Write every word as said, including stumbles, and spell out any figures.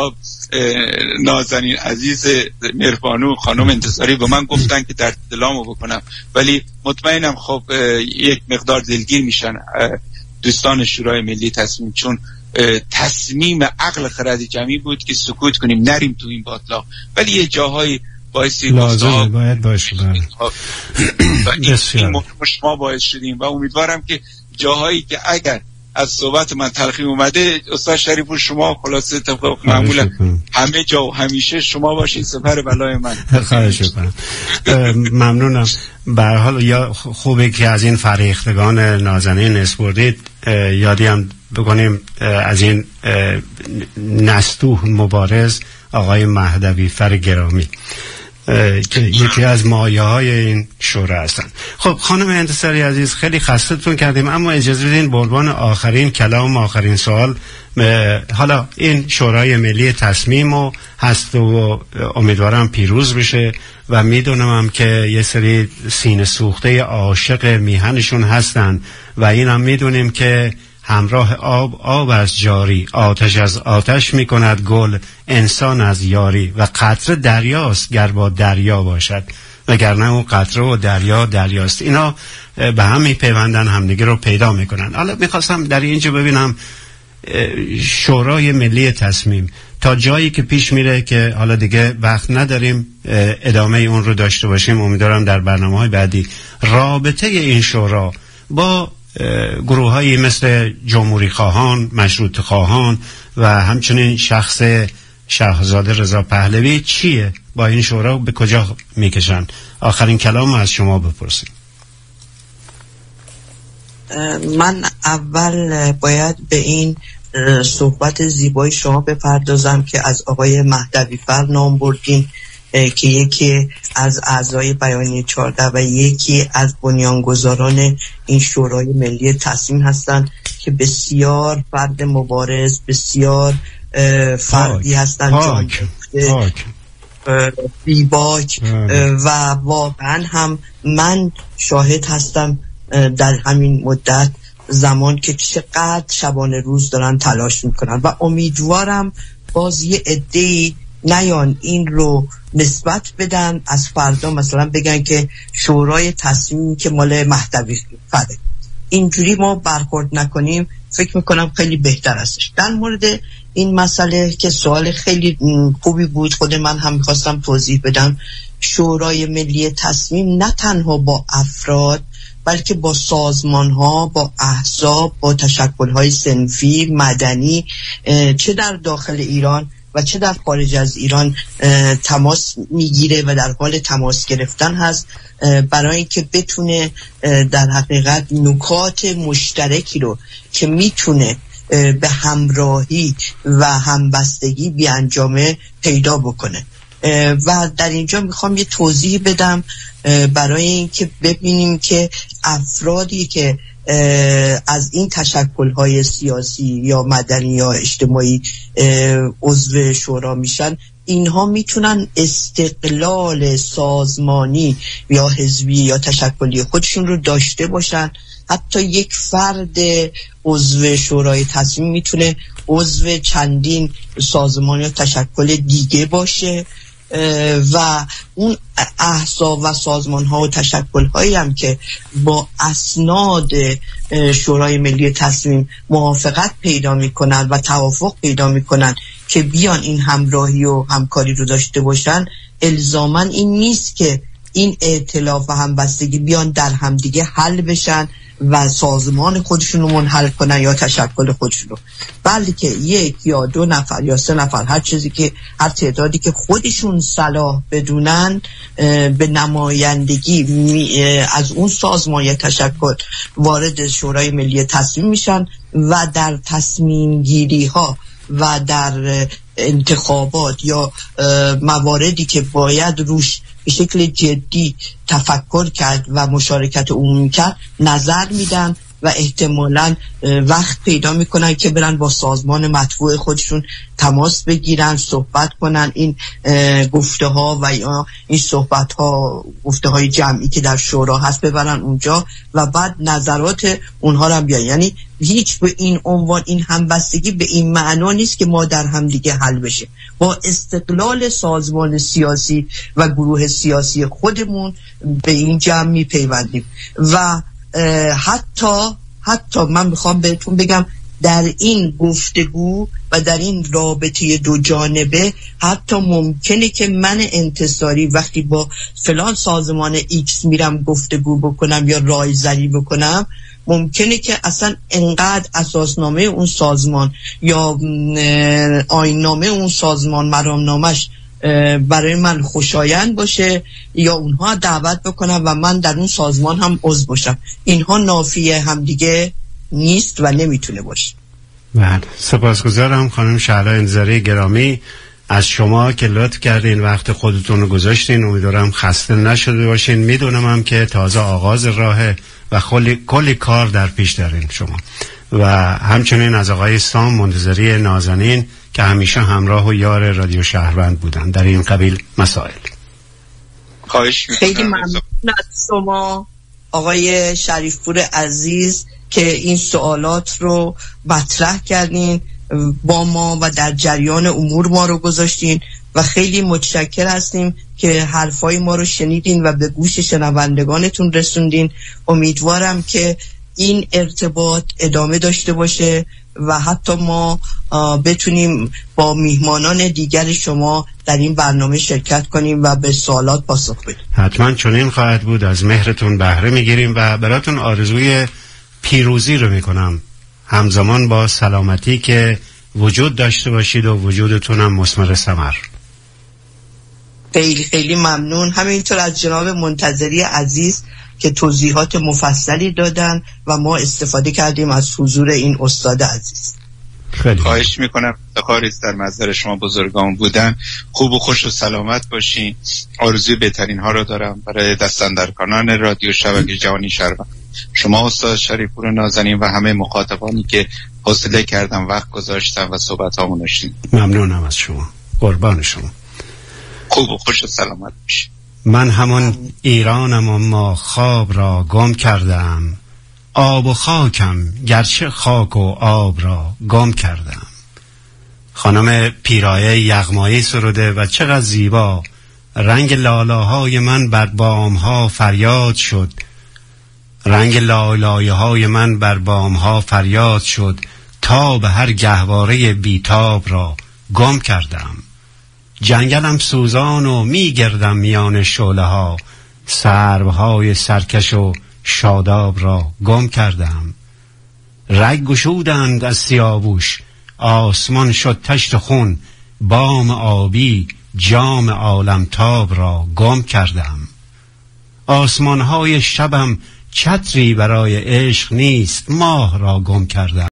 نازنین عزیز مهربانو خانم انتصاری به من گفتن که در دلامو بکنم، ولی مطمئنم خب یک مقدار دلگیر میشن دوستان شورای ملی تصمیم، چون تصمیم عقل خرد جمعی بود که سکوت کنیم نریم تو این باطلاق، ولی یه جاهای بایستی لازمه باید باشه و این, این مهم شما باعث شدیم و امیدوارم که جاهایی که اگر از صحبت من تلخی اومده استاد شریفو شما خلاصه طبق معمولا همه جا و همیشه شما باشید سپر بلای من. خواهش می‌کنم. ممنونم. به هر حال یا خوبه که از این فریختگان نازنین اسپوردید یادی هم بکنیم از این نستوه مبارز آقای مهدوی فر گرامی که یکی از مایه های این شورا هستن. خب خانم انتصاری عزیز خیلی خستتون کردیم، اما اجازه بدین به عنوان آخرین کلام آخرین سوال، حالا این شورای ملی تصمیم و هست و امیدوارم پیروز بشه و میدونم هم که یه سری سینه سوخته عاشق میهنشون هستن و این هم میدونیم که همراه آب آب از جاری، آتش از آتش میکند گل، انسان از یاری و قطره دریاست گر با دریا باشد وگرنه اون قطره و دریا دریاست. اینا به هم میپیوندن، همدیگه رو پیدا میکنن. حالا میخواستم در اینجا ببینم شورای ملی تصمیم تا جایی که پیش میره که حالا دیگه وقت نداریم ادامه اون رو داشته باشیم، امیدوارم در برنامه‌های بعدی رابطه این شورا با گروه‌هایی مثل جمهوری خواهان، مشروط خواهان و همچنین شخص شاهزاده رضا پهلوی چیه، با این شورا به کجا میکشن؟ آخرین کلام از شما بپرسیم. من اول باید به این صحبت زیبای شما بپردازم که از آقای مهدوی فر نام بردین که یکی از اعضای بیانیه چهارده و یکی از بنیانگذاران این شورای ملی تصمیم هستند که بسیار فرد مبارز، بسیار فردی هستند بیباک و واقعا هم من شاهد هستم در همین مدت زمان که چقدر شبانه روز دارن تلاش میکنن و امیدوارم باز یه عده‌ای نیان این رو نسبت بدن از فردا مثلا بگن که شورای تصمیم که مال مهدوی فره. اینجوری ما برخورد نکنیم فکر میکنم خیلی بهتر هستش. در مورد این مسئله که سوال خیلی خوبی بود، خود من هم میخواستم توضیح بدم. شورای ملی تصمیم نه تنها با افراد بلکه با سازمان ها، با احزاب، با تشکل های صنفی مدنی چه در داخل ایران و چه در خارج از ایران تماس میگیره و در حال تماس گرفتن هست برای اینکه بتونه در حقیقت نکات مشترکی رو که میتونه به همراهی و همبستگی بیانجامه پیدا بکنه. و در اینجا میخوام یه توضیح بدم برای اینکه ببینیم که افرادی که از این تشکل‌های سیاسی یا مدنی یا اجتماعی عضو شورا میشن، اینها میتونن استقلال سازمانی یا حزبی یا تشکلی خودشون رو داشته باشن. حتی یک فرد عضو شورای تصمیم میتونه عضو چندین سازمان یا تشکل دیگه باشه و اون احزاب و سازمان ها و تشکل هایی هم که با اسناد شورای ملی تصمیم موافقت پیدا میکنن و توافق پیدا میکنن که بیان این همراهی و همکاری رو داشته باشن، الزاماً این نیست که این ائتلاف و همبستگی بیان در همدیگه حل بشن و سازمان خودشون رو منحل کنن یا تشکل خودشون رو، بلکه یک یا دو نفر یا سه نفر، هر چیزی که هر تعدادی که خودشون صلاح بدونن به نمایندگی از اون سازمان یا تشکل وارد شورای ملی تصمیم میشن و در تصمیم گیری ها و در انتخابات یا مواردی که باید روش به شکل جدی تفکر کرد و مشارکت عمومی کرد نظر میدن و احتمالاً وقت پیدا میکنن که برن با سازمان متبوع خودشون تماس بگیرن، صحبت کنن، این گفته ها و یا این صحبت ها، گفته های جمعی که در شورا هست ببرن اونجا و بعد نظرات اونها رو بیان. یعنی هیچ به این عنوان این همبستگی به این معنا نیست که ما در هم دیگه حل بشه. با استقلال سازمان سیاسی و گروه سیاسی خودمون به این جمع میپیوندیم و حتی حتی من میخوام بهتون بگم در این گفتگو و در این رابطه دو جانبه حتی ممکنه که من انتصاری وقتی با فلان سازمان ایکس میرم گفتگو بکنم یا رایزنی بکنم، ممکنه که اصلا انقدر اساسنامه اون سازمان یا آیین‌نامه اون سازمان مرامنامش برای من خوشایند باشه یا اونها دعوت بکنم و من در اون سازمان هم عضو باشم. اینها نافی هم دیگه نیست و نمیتونه باشه. بله، سپاسگزارم خانم شعلا انتظاری گرامی از شما که لطف کردین وقت خودتون رو گذاشتین. امیدوارم خسته نشده باشین. میدونم هم که تازه آغاز راهه و کلی کلی کار در پیش دارین شما و همچنین از آقای سام منتظری نازنین که همیشه همراه و یار رادیو شهروند بودن در این قبیل مسائل. خواهش میکنم. خیلی ممنون از شما آقای شریفپور عزیز که این سوالات رو مطرح کردین با ما و در جریان امور ما رو گذاشتین و خیلی متشکر هستیم که حرفای ما رو شنیدین و به گوش شنوندگانتون رسوندین. امیدوارم که این ارتباط ادامه داشته باشه و حتی ما بتونیم با میهمانان دیگر شما در این برنامه شرکت کنیم و به سوالات پاسخ بدیم. حتما چنین خواهد بود. از مهرتون بهره میگیریم و براتون آرزوی پیروزی رو میکنم، همزمان با سلامتی که وجود داشته باشید و وجودتون هم مثمر ثمر. خیلی خیلی ممنون. همینطور از جناب منتظری عزیز که توضیحات مفصلی دادن و ما استفاده کردیم از حضور این استاد عزیز. خیلی خواهش میکنم. افتخاری است در محضر شما بزرگان بودن. خوب و خوش و سلامت باشین. آرزوی بهترین ها رو دارم برای دستاندرکاران رادیو شبکه جهانی شهروند، شما استاد شریفپور نازنین و همه مخاطبانی که حوصله کردن وقت گذاشتن و صحبت هامون داشتین. ممنونم از شما. قربان شما. خوب و خوش و سلامت باشین. من همون ایرانم اما خواب را گم کردم، آب و خاکم گرچه خاک و آب را گم کردم. خانم پیرایه یغمایی سروده و چقدر زیبا رنگ لالاهای من بر بامها فریاد شد، رنگ لالایه های من بر بامها فریاد شد، تا به هر گهواره بیتاب را گم کردم. جنگلم سوزان و میگردم میان شعله ها، سروهای سرکش و شاداب را گم کردم. رگ گشودند از سیاووش، آسمان شد تشت خون، بام آبی جام عالمتاب را گم کردم. آسمانهای شبم چتری برای عشق نیست، ماه را گم کردم.